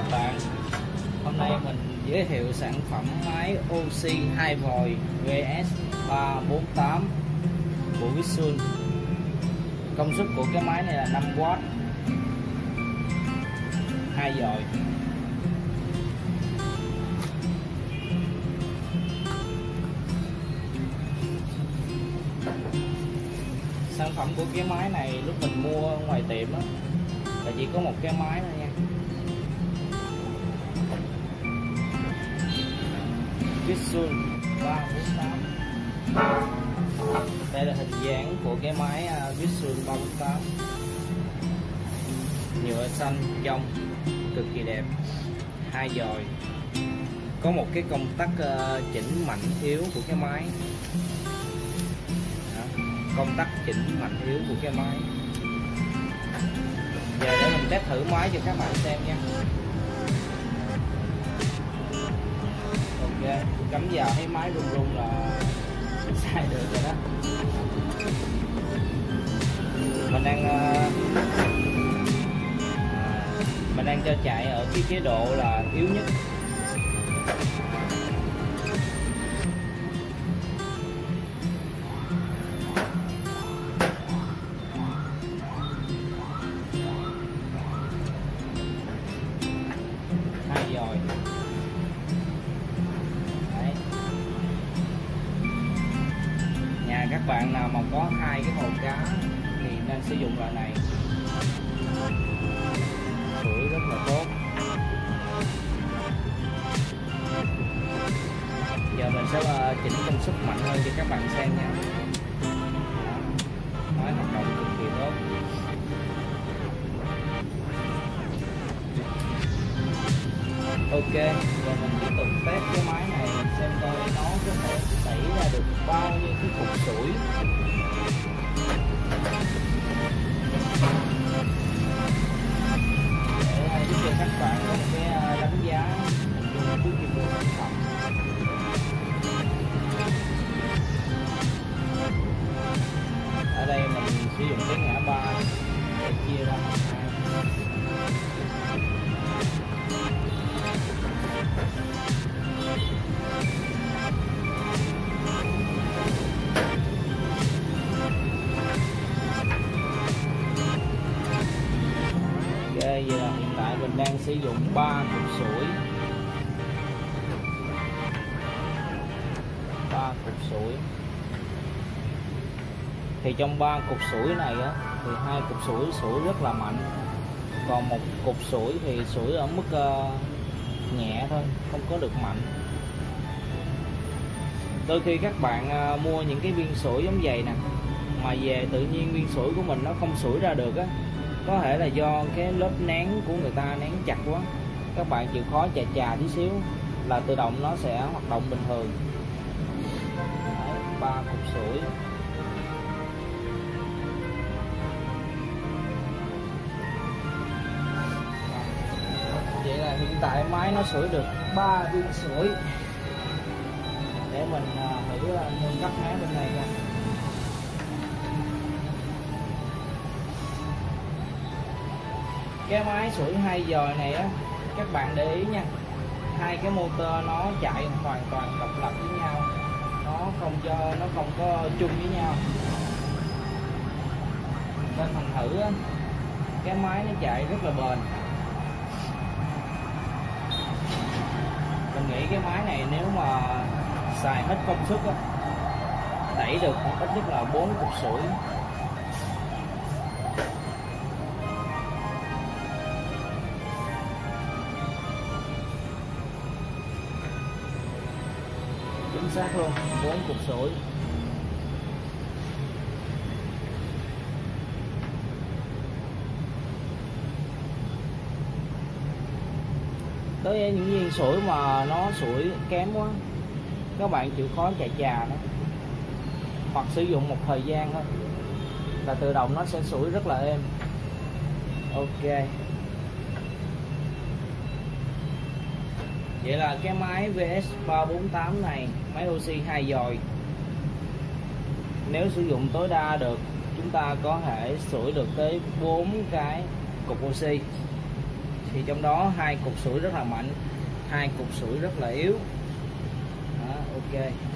các bạn. Hôm nay mình giới thiệu sản phẩm máy oxy 2 vòi VS348 của Vixsun. Công suất của cái máy này là 5W, 2 vòi. Sản phẩm của cái máy này lúc mình mua ở ngoài tiệm đó là chỉ có một cái máy thôi nha. Vixsun 348. Đây là hình dáng của cái máy Vixsun 348. Nhựa xanh trong cực kỳ đẹp, 2 vòi. Có một cái công tắc chỉnh mạnh yếu của cái máy. Đó, công tắc chỉnh mạnh yếu của cái máy. Giờ để mình test thử máy cho các bạn xem nha. Ok, cắm vào thấy máy rung rung là xài được rồi đó. Mình đang cho chạy ở cái chế độ là yếu nhất. Rồi. Đấy. Nhà các bạn nào mà có 2 cái hồ cá thì nên sử dụng loại này, sưởi rất là tốt. Giờ mình sẽ chỉnh công suất mạnh hơn cho các bạn xem nha. Máy hoạt động cực kỳ tốt. Ok, giờ mình tiếp tục test cái máy này xem coi nó có thể xảy ra được bao nhiêu cái cục sủi. Để giúp cho các bạn có một cái đánh giá trước khi mua sản phẩm. Ở đây mình sử dụng cái ngã ba để chia ra. Vậy là hiện tại mình đang sử dụng 3 cục sủi. 3 cục sủi. Thì trong 3 cục sủi này á, thì 2 cục sủi rất là mạnh. Còn một cục sủi thì sủi ở mức nhẹ thôi, không có được mạnh. Đôi khi các bạn mua những cái viên sủi giống vậy nè, mà về tự nhiên viên sủi của mình nó không sủi ra được á, có thể là do cái lớp nén của người ta nén chặt quá. Các bạn chịu khó chà tí xíu là tự động nó sẽ hoạt động bình thường. Đấy, 3 cục sủi. Vậy là hiện tại máy nó sưởi được 3 viên sủi. Để mình thử nâng cấp máy bên này nha. Cái máy sưởi 2 vòi này á, các bạn để ý nha, 2 cái motor nó chạy hoàn toàn độc lập với nhau, nó không có chung với nhau. Nên thành thử á, cái máy nó chạy rất là bền. Mình nghĩ cái máy này nếu mà xài hết công suất á, đẩy được ít nhất là 4 cục sủi. Chính xác luôn, 4 cục sủi. Tới những viên sủi mà nó sủi kém quá, các bạn chịu khó chà nó, hoặc sử dụng một thời gian thôi là tự động nó sẽ sủi rất là êm. Ok, vậy là cái máy VS348 này, máy oxy 2 vòi, nếu sử dụng tối đa được, chúng ta có thể sưởi được tới 4 cái cục oxy. thì trong đó 2 cục sủi rất là mạnh, 2 cục sủi rất là yếu. Đó, ok.